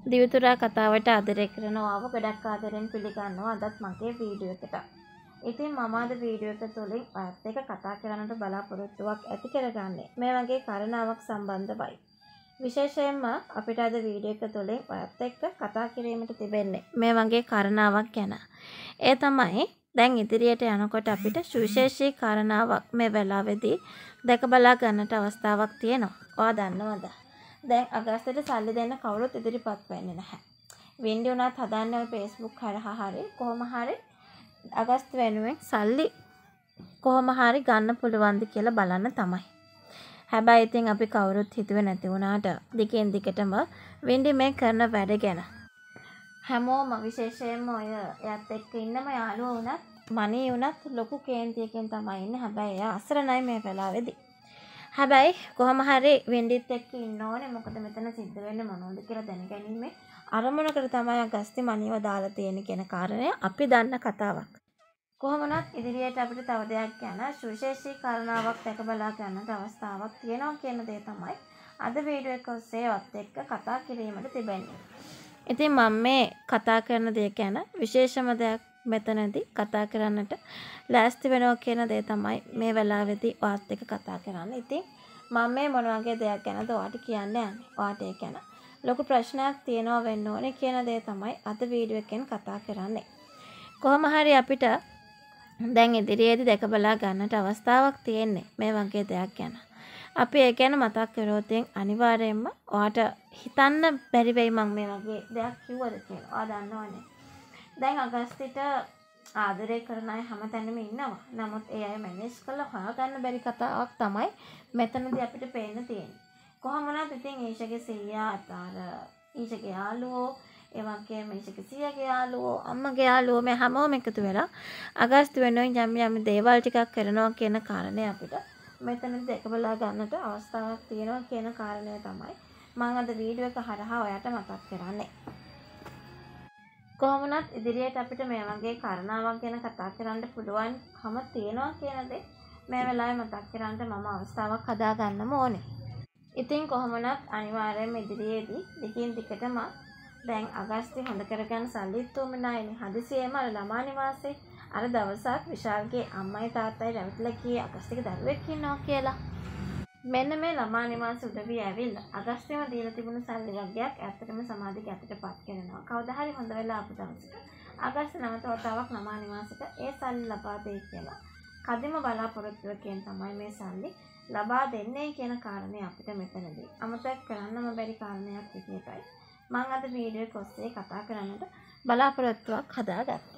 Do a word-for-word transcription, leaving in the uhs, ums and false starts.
දිවිතුරා කතාවට ආදරය කරනවාව ගොඩක් ආදරෙන් පිළිගන්නවා අදත් මගේ වීඩියෝ එකට. ඉතින් මම අද වීඩියෝ එක තුළින් ඔයත් එක්ක කතා කරන්නට බලාපොරොත්තුවක් ඇති කරගන්නේ මේ වගේ කාරණාවක් සම්බන්ධවයි. විශේෂයෙන්ම අපිට අද වීඩියෝ එක තුළින් ඔයත් එක්ක කතා කිරීමට තිබෙන්නේ මේ වගේ කාරණාවක් ගැන. ඒ තමයි දැන් ඉදිරියට යනකොට අපිට සුවිශේෂී කාරණාවක් මේ වෙලාවේදී දැක බලා ගන්නට අවස්ථාවක් තියෙනවා. ඔයා දන්නවද? දැන් අගස්ටට සල්ලි දෙන්න කවුරුත් ඉදිරිපත් වෙන්නේ නැහැ. වින්ඩි උනත් හදන්නේ ඔය Facebook හරහා හරි කොහොම හරි අගස්ට වෙනුවෙන් සල්ලි කොහොම හරි ගන්න පුළුවන්ද කියලා බලන්න තමයි. හැබැයි ඉතින් අපි කවුරුත් හිතුවේ නැති වුණාට දිගින් දිගටම වින්ඩි මේ කරන වැඩ ගැන හැමෝම විශේෂයෙන්ම ඔය එයත් එක්ක ඉන්නම යාළුවෝ වුණත් මණී වුණත් ලොකු කේන්තියකින් තමයි ඉන්නේ. හැබැයි එයා අසරණයි මේ වෙලාවේදී. හැබැයි කොහොම හරි වින්ඩිත් එක්ක ඉන්න ඕනේ. මොකද මෙතන සිද්ධ වෙන්නේ මොනවද කියලා දැනගැනීමේ අරමුණකට තමයි අගස්ති මණිව දාලා තියෙන කියන කාරණය අපි දන්න කතාවක්. කොහොම වුණත් ඉදිරියට අපිට තව දෙයක් ගැන සුවිශේෂී කාරණාවක් දැක බලා ගන්නට අවස්ථාවක් තියෙනවා කියන දේ තමයි අද වීඩියෝ එක ඔස්සේ වත් එක්ක කතා කිරීමට තිබෙන්නේ. ඉතින් මම මේ කතා කරන දේ ගැන විශේෂම දෙයක් මෙතනදී කතා කරන්නට ලෑස්ති වෙනවා කියන දේ තමයි මේ වෙලාවේදී ඔයත් එක්ක කතා කරන්න. ඉතින් මම මේ මොන වගේ දෙයක් ගැනද ඔයාට කියන්න යන්නේ. ඔයාට ඒ ගැන ලොකු ප්‍රශ්නයක් තියෙනවා වෙන්න ඕනේ කියන දේ තමයි අද වීඩියෝ එකෙන් කතා කරන්නේ. කොහොම හරි අපිට දැන් ඉදිරියේදී දැක බලා ගන්නට අවස්ථාවක් තියෙන්නේ මේ වගේ දෙයක් ගැන. අපි ඒ ගැන මතක් කරොත් අනිවාර්යයෙන්ම ඔයාට හිතන්න බැරි වෙයි මම මේ වගේ දෙයක් කිව්වද කියලා. ඔයා දන්නවනේ. දැන් අගස්තිට ආදරය කරන අය හැමතැනම ඉන්නවා. නමුත් ඒ අය මැනේජ් කරලා හොයාගන්න බැරි කතාවක් තමයි මෙතනදී අපිට පේන්න තියෙන්නේ. කොහොම වුණත් ඉතින් ඊෂගේ සීයා අතර ඊෂගේ යාළුවෝ ඒ වගේම ඊෂගේ සීයාගේ යාළුවෝ අම්මගේ යාළුවෝ මේ හැමෝම එකතු වෙලා අගස්ති වෙනුවෙන් යම් යම් දේවල් ටිකක් කරනවා කියන කාරණේ අපිට මෙතනදී දැක බලා ගන්නට අවස්ථාවක් තියෙනවා කියන කාරණය තමයි මම අද වීඩියෝ එක හරහා ඔයාලට මතක් කරන්නේ. කොහොම වුණත් ඉදිරියට අපිට මේ වගේ කාරණාවක් ගැන කතා කරන්න පුළුවන්කම තියෙනවා කියන දේ මේ වෙලාවේ මතක් කරගන්න මම අවස්ථාවක් හදා ගන්නම ඕනේ. ඉතින් කොහොම වුණත් අනිවාර්යයෙන්ම ඉදිරියේදී දිගින් දිගටම දැන් අගස්ති හොඳ කරගන්න සල්ලිත් උමනායිනේ. හදිසියෙම අර ළමා නිවාසේ අර දවසක් විශාල්ගේ අම්මයි තාත්තයි රැවටිලා ගියේ අගස්තිගේ දරුවෙක් ඉන්නවා කියලා. මෙන්න මේ ළමා නිවාස උදවිය ඇවිල්ලා අගස්තියම දීලා තිබුණු සල්ලි වගේක් ඇත්තටම සමාධික ඇතටපත් කරනවා. කවදා හරි හොඳ වෙලා ආපු දවසක අගස්ති නැවත වතාවක් ළමා නිවාසෙට ඒ සල්ලි ලබා දෙයි කියලා කදිම බලාපොරොත්තුවකින් තමයි මේ සල්ලි ලබා දෙන්නේ කියන කාරණේ අපිට මෙතනදී අමතක කරන්නම බැරි කාරණයක් විදියටයි මම අද වීඩියෝ එක ඔස්සේ කතා කරන්නට බලාපොරොත්තුවක් හදාගත්තේ.